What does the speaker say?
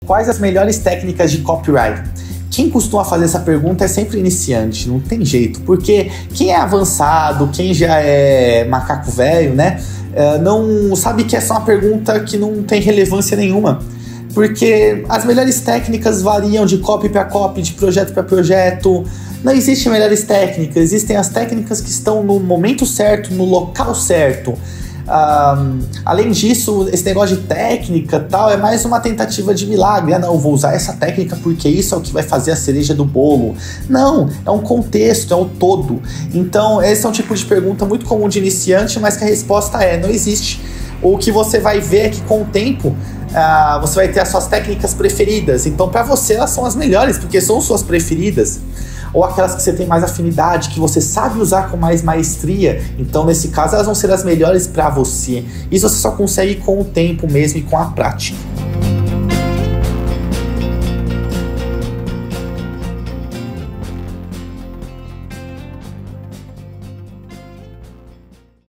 Quais as melhores técnicas de copyright? Quem costuma fazer essa pergunta é sempre iniciante, não tem jeito, porque quem é avançado, quem já é macaco velho, né, não sabe que essa é uma pergunta que não tem relevância nenhuma, porque as melhores técnicas variam de copy para copy, de projeto para projeto. Não existem melhores técnicas, existem as técnicas que estão no momento certo, no local certo. Além disso, esse negócio de técnica tal é mais uma tentativa de milagre. Não, eu vou usar essa técnica porque isso é o que vai fazer a cereja do bolo. Não, é um contexto, é um todo. Então esse é um tipo de pergunta muito comum de iniciante, mas que a resposta é: não existe. O que você vai ver é que com o tempo você vai ter as suas técnicas preferidas. Então para você elas são as melhores, porque são suas preferidas. Ou aquelas que você tem mais afinidade, que você sabe usar com mais maestria. Então, nesse caso, elas vão ser as melhores para você. Isso você só consegue com o tempo mesmo e com a prática.